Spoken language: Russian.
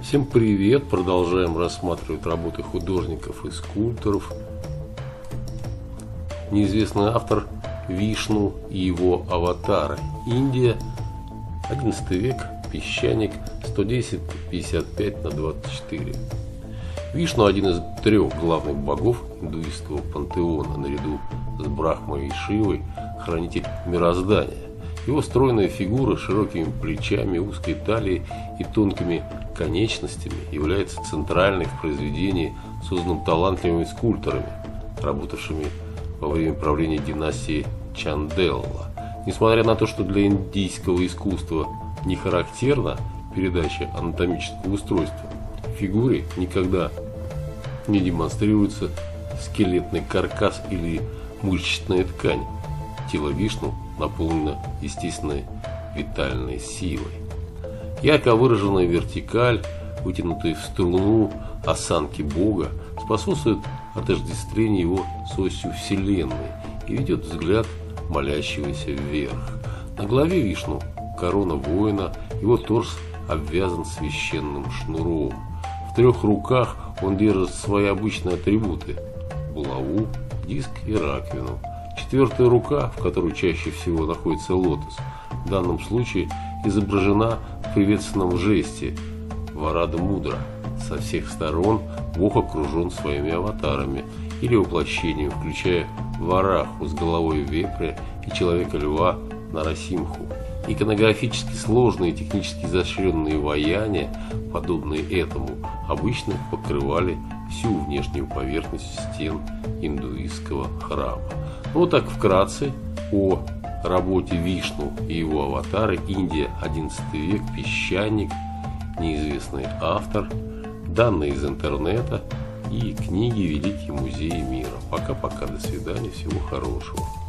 Всем привет! Продолжаем рассматривать работы художников и скульпторов. Неизвестный автор Вишну и его аватары. Индия, 11 век, песчаник, 110-55/24. Вишну – один из трех главных богов индуистского пантеона, наряду с Брахмой и Шивой, хранитель мироздания. Его стройная фигура с широкими плечами, узкой талией и тонкими конечностями является центральной в произведении, созданном талантливыми скульпторами, работавшими во время правления династии Чанделла. Несмотря на то, что для индийского искусства не характерна передача анатомического устройства, в фигуре никогда не демонстрируется скелетный каркас или мышечная ткань. Тело Вишну наполнено естественной витальной силой. Ярко выраженная вертикаль, вытянутые в струну осанки Бога, способствует отождествлению его с осью Вселенной и ведет взгляд молящегося вверх. На голове Вишну корона воина, его торс обвязан священным шнуром. В трех руках он держит свои обычные атрибуты – булаву, диск и раковину. Четвертая рука, в которой чаще всего находится лотос, в данном случае изображена в приветственном жесте Варада Мудра. Со всех сторон Бог окружен своими аватарами или воплощением, включая Вараху с головой вепря и человека-льва Нарасимху. Иконографически сложные и технически изощренные ваяния, подобные этому, обычно покрывали всю внешнюю поверхность стен индуистского храма. Вот так вкратце о работе Вишну и его аватары. Индия, 11 век, песчаник, неизвестный автор, данные из интернета и книги «Великие музеи мира». Пока-пока, до свидания, всего хорошего.